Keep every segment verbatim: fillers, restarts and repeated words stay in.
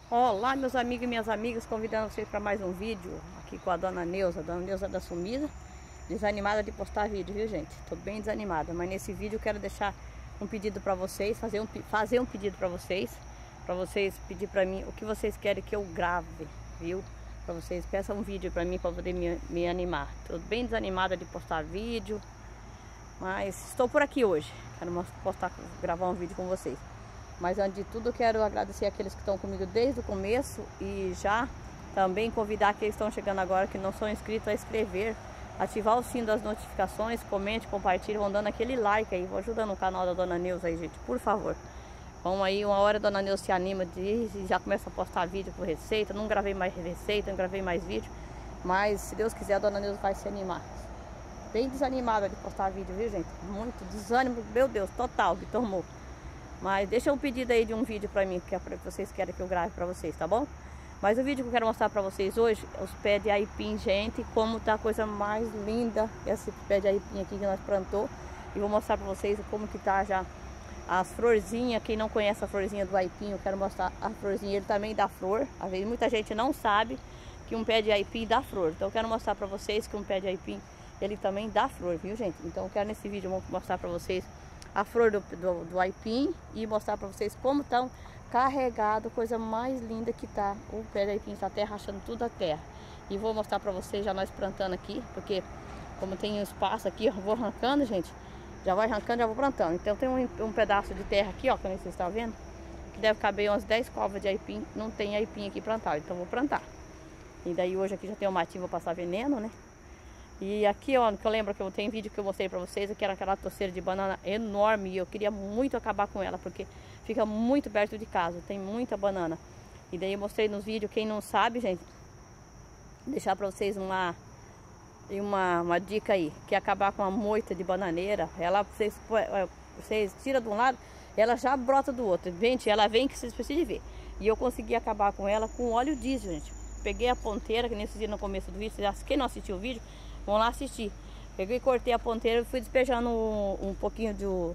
Olá, meus amigos e minhas amigas, convidando vocês para mais um vídeo aqui com a dona Neuza, dona Neuza da Sumida. Desanimada de postar vídeo, viu, gente? Tô bem desanimada, mas nesse vídeo eu quero deixar um pedido para vocês, fazer um, fazer um pedido para vocês, para vocês pedir para mim o que vocês querem que eu grave, viu? Para vocês peçam um vídeo para mim, para poder me, me animar. Tô bem desanimada de postar vídeo, mas estou por aqui hoje. Quero postar, gravar um vídeo com vocês. Mas antes de tudo, eu quero agradecer aqueles que estão comigo desde o começo e já também convidar aqueles que estão chegando agora que não são inscritos a inscrever, ativar o sino das notificações, comente, compartilhe, vão dando aquele like aí, vou ajudando o canal da Dona Neuza aí, gente, por favor. Vamos aí, uma hora a Dona Neuza se anima de e já começa a postar vídeo por receita. Não gravei mais receita, não gravei mais vídeo, mas se Deus quiser a Dona Neuza vai se animar. Bem desanimada de postar vídeo, viu, gente? Muito desânimo, meu Deus, total, que tomou. Mas deixa um pedido aí de um vídeo pra mim, que é pra que vocês querem que eu grave pra vocês, tá bom? Mas o vídeo que eu quero mostrar pra vocês hoje é os pés de aipim, gente. Como tá a coisa mais linda esse pé de aipim aqui que nós plantou. E vou mostrar pra vocês como que tá já as florzinhas. Quem não conhece a florzinha do aipim, eu quero mostrar a florzinha. Ele também dá flor. Às vezes muita gente não sabe que um pé de aipim dá flor. Então eu quero mostrar pra vocês que um pé de aipim, ele também dá flor, viu, gente? Então eu quero nesse vídeo eu vou mostrar pra vocês a flor do, do, do aipim e mostrar para vocês como estão carregado, coisa mais linda que tá o pé de aipim, tá até rachando tudo a terra. E vou mostrar para vocês já nós plantando aqui, porque como tem um espaço aqui, eu vou arrancando, gente, já vai arrancando, já vou plantando. Então tem um, um pedaço de terra aqui, ó, como vocês estão vendo, que deve caber umas dez covas de aipim, não tem aipim aqui plantado, então vou plantar. E daí hoje aqui já tem o matinho, vou passar veneno, né? E aqui, ó, que eu lembro que eu tenho vídeo que eu mostrei pra vocês, que era aquela toceira de banana enorme. E eu queria muito acabar com ela, porque fica muito perto de casa, tem muita banana. E daí eu mostrei nos vídeos, quem não sabe, gente, deixar pra vocês uma, uma, uma dica aí. Que é acabar com a moita de bananeira, ela, vocês, vocês tiram de um lado, ela já brota do outro. Gente, ela vem que vocês precisam ver. E eu consegui acabar com ela com óleo diesel, gente. Peguei a ponteira, que nesse dia no começo do vídeo, quem não assistiu o vídeo, vão lá assistir. Peguei, cortei a ponteira e fui despejando um, um pouquinho do,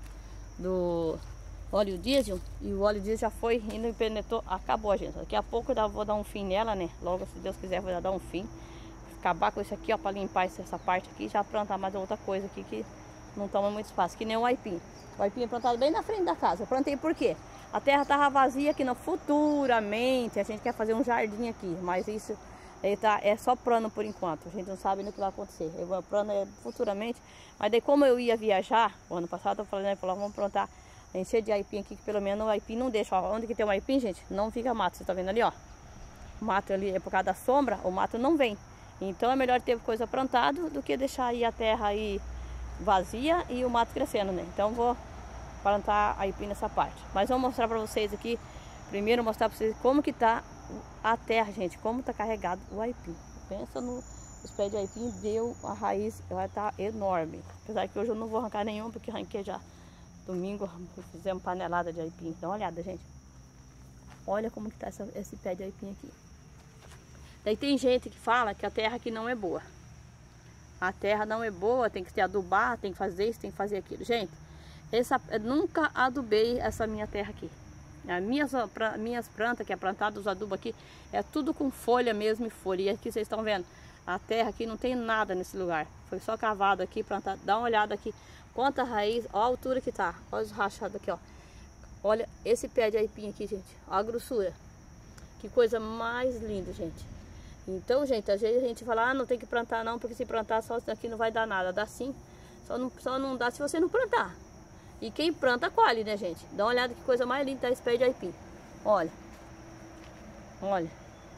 do óleo diesel. E o óleo diesel já foi indo e penetrou. Acabou, gente. Daqui a pouco eu vou dar um fim nela, né? Logo, se Deus quiser, vou dar um fim. Acabar com isso aqui, ó, pra limpar essa parte aqui. Já plantar mais outra coisa aqui que não toma muito espaço. Que nem o aipim. O aipim é plantado bem na frente da casa. Eu plantei por quê? A terra tava vazia aqui, no futuramente a gente quer fazer um jardim aqui. Mas isso... Ele tá, é só plano por enquanto, a gente não sabe no que vai acontecer. O plano é futuramente, mas daí como eu ia viajar, o ano passado eu falei, né, falei, vamos plantar, encher de aipim aqui, que pelo menos o aipim não deixa, ó, onde que tem um aipim, gente, não fica mato, você tá vendo ali, ó, o mato ali é por causa da sombra, o mato não vem, então é melhor ter coisa plantada do que deixar aí a terra aí vazia e o mato crescendo, né, então vou plantar aipim nessa parte, mas vou mostrar pra vocês aqui, primeiro mostrar pra vocês como que tá a terra, gente, como tá carregado o aipim. Pensa no os pés de aipim, deu a raiz, vai estar tá enorme. Apesar que hoje eu não vou arrancar nenhum, porque arranquei já domingo, fizemos panelada de aipim. Dá uma olhada, gente. Olha como que tá essa, esse pé de aipim aqui. Daí tem gente que fala que a terra aqui não é boa. A terra não é boa, tem que se adubar, tem que fazer isso, tem que fazer aquilo. Gente, essa, eu nunca adubei essa minha terra aqui. As minhas, pra, minhas plantas, que é plantado os adubos aqui, é tudo com folha mesmo e folha. E aqui vocês estão vendo, a terra aqui não tem nada nesse lugar. Foi só cavado aqui, plantado. Dá uma olhada aqui, quanta raiz, ó a altura que tá. Olha os rachados aqui, ó. Olha esse pé de aipim aqui, gente. Olha a grossura. Que coisa mais linda, gente. Então, gente, às vezes a gente fala, ah, não tem que plantar não, porque se plantar só isso daqui não vai dar nada. Dá sim, só não, só não dá se você não plantar. E quem planta, colhe, né, gente? Dá uma olhada que coisa mais linda tá esse pé de aipim. Olha. Olha.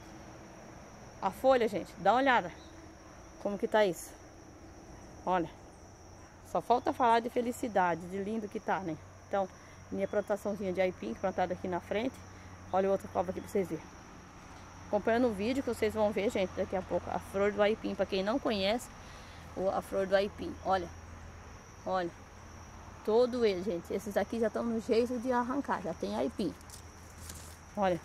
A folha, gente. Dá uma olhada. Como que tá isso. Olha. Só falta falar de felicidade, de lindo que tá, né? Então, minha plantaçãozinha de aipim, plantada aqui na frente. Olha outra cova aqui pra vocês verem. Acompanhando o vídeo que vocês vão ver, gente, daqui a pouco. A flor do aipim, pra quem não conhece, a flor do aipim. Olha. Olha. Todo ele, gente. Esses aqui já estão no jeito de arrancar. Já tem aipim. Olha.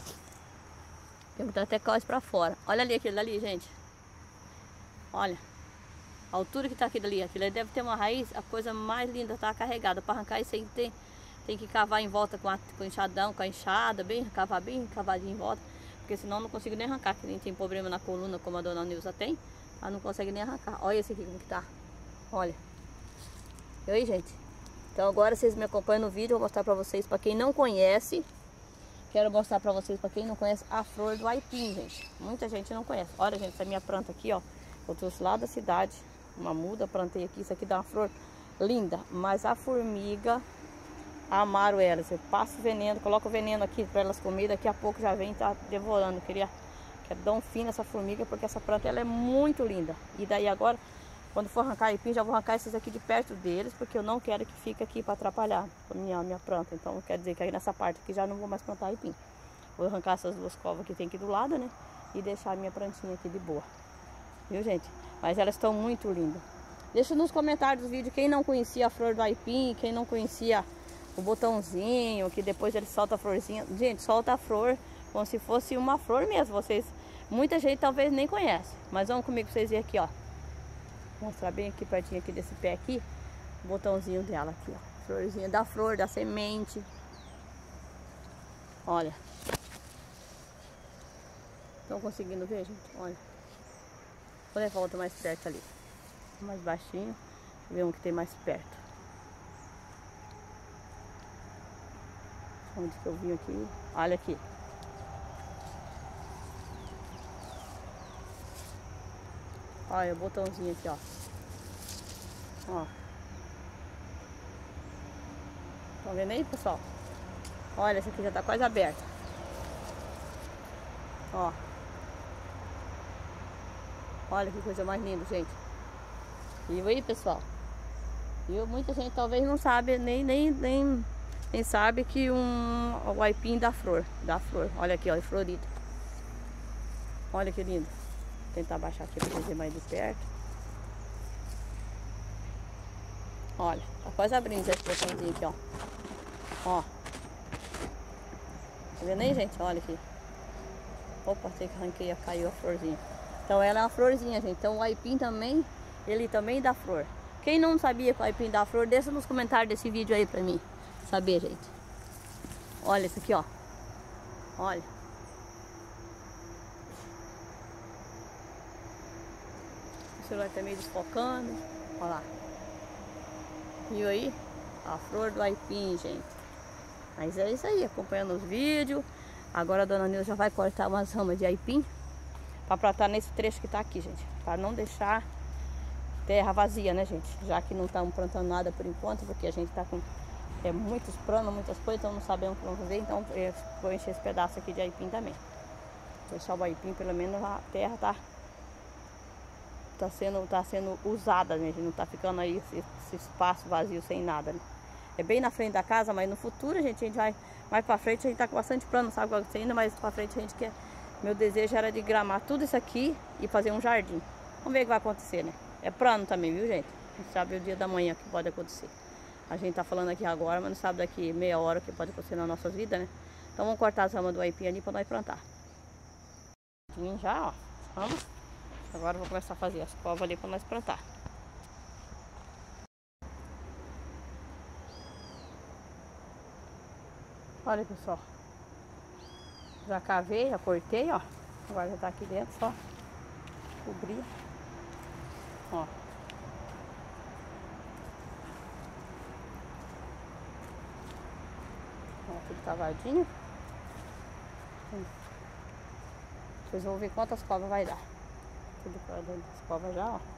Tem que botar até cós pra fora. Olha ali aquele dali, gente. Olha. A altura que tá aquele dali. Aquilo ali deve ter uma raiz. A coisa mais linda tá carregada. Para arrancar isso aí tem, tem que cavar em volta com, a, com enxadão, com a enxada, bem, cavar bem cavadinho em volta, porque senão não consigo nem arrancar, que nem tem problema na coluna como a dona Nilza tem, ela não consegue nem arrancar. Olha esse aqui como que tá, olha. E aí, gente? Então agora vocês me acompanham no vídeo, eu vou mostrar pra vocês, pra quem não conhece, quero mostrar pra vocês, pra quem não conhece, a flor do aipim, gente. Muita gente não conhece. Olha, gente, essa minha planta aqui, ó, eu trouxe lá da cidade, uma muda, plantei aqui, isso aqui dá uma flor linda, mas a formiga amaram elas. Eu passo veneno, coloco veneno aqui para elas comer, daqui a pouco já vem tá devorando. Eu queria, quero dar um fim nessa formiga, porque essa planta ela é muito linda. E daí agora, quando for arrancar aipim, já vou arrancar esses aqui de perto deles, porque eu não quero que fique aqui para atrapalhar a minha, minha planta. Então quer dizer que aí nessa parte aqui já não vou mais plantar aipim. Vou arrancar essas duas covas que tem aqui do lado, né? E deixar a minha plantinha aqui de boa. Viu, gente? Mas elas estão muito lindas. Deixa nos comentários do vídeo quem não conhecia a flor do aipim, quem não conhecia o botãozinho, que depois ele solta a florzinha. Gente, solta a flor como se fosse uma flor mesmo. Vocês, muita gente talvez nem conhece. Mas vamos comigo pra vocês verem aqui, ó. Vou mostrar bem aqui pertinho aqui desse pé aqui. O botãozinho dela aqui, ó. Florzinha da flor, da semente. Olha. Estão conseguindo ver, gente? Olha. Vou levar outra mais perto ali. Mais baixinho. Ver um que tem mais perto. Onde que eu vim aqui? Olha aqui. Olha o botãozinho aqui, ó. Ó. Estão vendo aí, pessoal? Olha, essa aqui já tá quase aberta. Ó. Olha que coisa mais linda, gente. Viu aí, pessoal? Viu? Muita gente talvez não sabe, nem, nem, nem, nem sabe que um, o aipim da flor. Da flor. Olha aqui, ó, é florido. Olha que lindo. Vou tentar abaixar aqui pra vocês verem mais de perto. Olha, tá quase abrindo esse botãozinho aqui, ó. Ó. Tá vendo aí, gente? Olha aqui. Opa, sei que arranquei, caiu a florzinha. Então ela é uma florzinha, gente. Então o aipim também, ele também dá flor. Quem não sabia que o aipim dá flor, deixa nos comentários desse vídeo aí pra mim saber, gente. Olha isso aqui, ó. Olha. O celular tá meio desfocando. Olha lá. Viu aí? A flor do aipim, gente. Mas é isso aí, acompanhando os vídeos. Agora a dona Nilza já vai cortar umas ramas de aipim para plantar nesse trecho que tá aqui, gente. Para não deixar terra vazia, né, gente? Já que não estamos plantando nada por enquanto, porque a gente tá com é, muitos planos, muitas coisas, então não sabemos o que vamos fazer. Então eu vou encher esse pedaço aqui de aipim também. Deixar o aipim, pelo menos a terra tá, tá, sendo, tá sendo usada, né? Não tá ficando aí esse, esse espaço vazio sem nada, né? É bem na frente da casa, mas no futuro, gente, a gente vai mais pra frente, a gente tá com bastante plano, não sabe o que vai acontecer ainda, mas pra frente a gente quer. Meu desejo era de gramar tudo isso aqui e fazer um jardim. Vamos ver o que vai acontecer, né? É plano também, viu, gente? A gente sabe o dia da manhã que pode acontecer. A gente tá falando aqui agora, mas não sabe daqui meia hora o que pode acontecer na nossa vida, né? Então vamos cortar as ramas do aipim ali pra nós plantar. Já, ó. Vamos. Agora eu vou começar a fazer as covas ali pra nós plantar. Olha, pessoal. Já cavei, já cortei, ó. Agora já tá aqui dentro, só cobrir. Ó. Ó, tudo cavadinho. Vocês vão ver quantas covas vai dar. Tudo pra dentro das covas já, ó.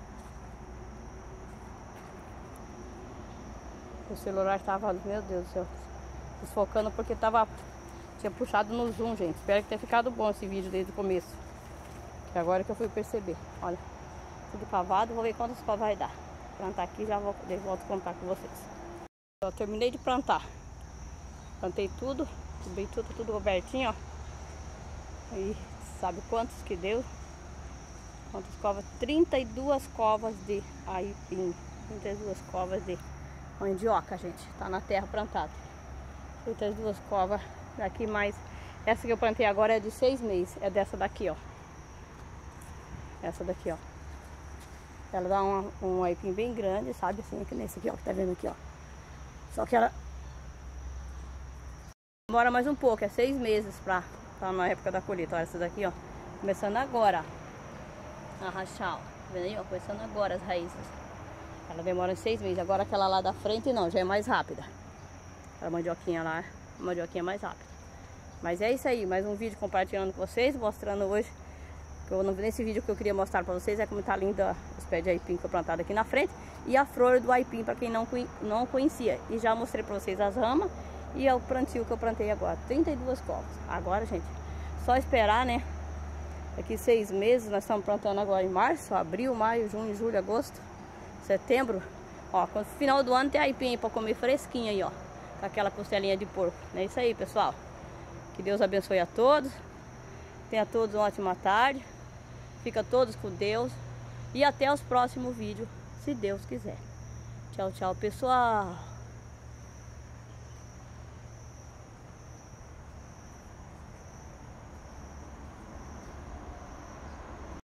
O celular tava, meu Deus do céu, desfocando porque tava, tinha puxado no zoom, gente. Espero que tenha ficado bom esse vídeo desde o começo. Que agora que eu fui perceber. Olha, tudo cavado, vou ver quantas covas vai dar. Plantar aqui, já vou, volto a contar com vocês. Eu terminei de plantar. Plantei tudo, cobri tudo, tudo abertinho, ó. E sabe quantos que deu? Quantas covas? trinta e duas covas de aipim. trinta e duas covas de mandioca, gente. Tá na terra plantada. trinta e duas covas. Daqui mais. Essa que eu plantei agora é de seis meses. É dessa daqui, ó. Essa daqui, ó. Ela dá uma, um aipim bem grande, sabe? Assim, que nesse aqui, ó. Que tá vendo aqui, ó. Só que ela Demora mais um pouco, é seis meses pra estar na época da colheita. Olha essa daqui, ó. Começando agora a rachar, ó. Tá vendo aí, ó? Começando agora as raízes. Ela demora seis meses. Agora aquela lá da frente não, já é mais rápida. A mandioquinha lá, a mandioquinha é mais rápida. Mas é isso aí, mais um vídeo compartilhando com vocês, mostrando hoje. Que eu, nesse vídeo que eu queria mostrar pra vocês é como tá linda os pés de aipim que foi plantado aqui na frente. E a flor do aipim, pra quem não, não conhecia. E já mostrei pra vocês as ramas. E é o plantio que eu plantei agora, trinta e duas covas. Agora, gente, só esperar, né? Daqui seis meses, nós estamos plantando agora em março, abril, maio, junho, julho, agosto, setembro. Ó, no final do ano tem aipim para comer fresquinho aí, ó. Com aquela costelinha de porco. É isso aí, pessoal. Que Deus abençoe a todos. Tenha todos uma ótima tarde. Fica todos com Deus. E até os próximos vídeos, se Deus quiser. Tchau, tchau, pessoal.